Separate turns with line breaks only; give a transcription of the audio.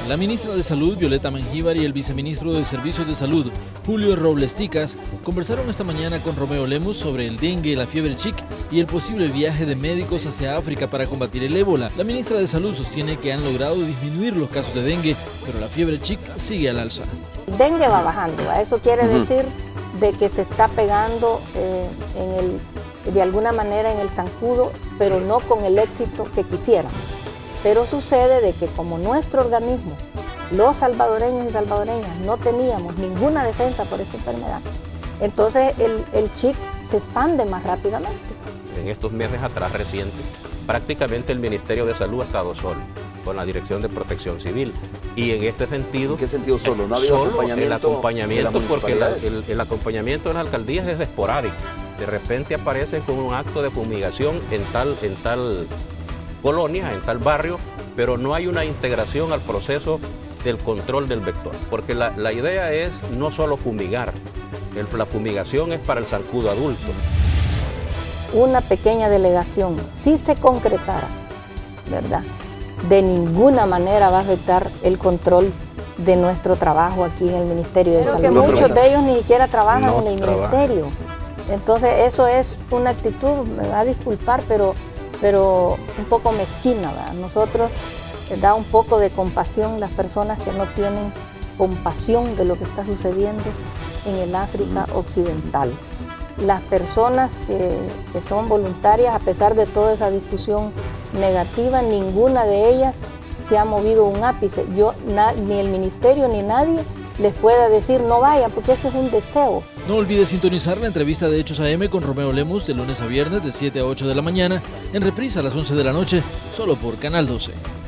La ministra de Salud, Violeta Mengíbar, y el viceministro de Servicios de Salud, Julio Robles Ticas, conversaron esta mañana con Romeo Lemus sobre el dengue, la fiebre chic y el posible viaje de médicos hacia África para combatir el ébola. La ministra de Salud sostiene que han logrado disminuir los casos de dengue, pero la fiebre chic sigue al alza.
El dengue va bajando, eso quiere decir de que se está pegando de alguna manera en el zancudo, pero no con el éxito que quisieran. Pero sucede de que como nuestro organismo, los salvadoreños y salvadoreñas, no teníamos ninguna defensa por esta enfermedad, entonces el chic se expande más rápidamente.
En estos meses atrás recientes, prácticamente el Ministerio de Salud ha estado solo, con la Dirección de Protección Civil. Y en este sentido...
¿En qué sentido solo? ¿No ha habido
solo
acompañamiento?
El acompañamiento, porque el acompañamiento de las alcaldías es esporádico. De repente aparecen con un acto de fumigación en tal colonia, en tal barrio, pero no hay una integración al proceso del control del vector. Porque la idea es no solo fumigar, la fumigación es para el zancudo adulto.
Una pequeña delegación, si se concretara, ¿verdad?, de ninguna manera va a afectar el control de nuestro trabajo aquí en el Ministerio de Salud. Que muchos de ellos ni siquiera trabajan en el ministerio. Entonces eso es una actitud, me va a disculpar, pero un poco mezquina, ¿verdad? Nosotros da un poco de compasión las personas que no tienen compasión de lo que está sucediendo en el África Occidental. Las personas que son voluntarias, a pesar de toda esa discusión negativa, ninguna de ellas se ha movido un ápice. Ni el ministerio ni nadie les pueda decir no vayan, porque ese es un deseo.
No olvides sintonizar la entrevista de Hechos AM con Romeo Lemus de lunes a viernes de 7 a 8 de la mañana, en reprisa a las 11 de la noche, solo por Canal 12.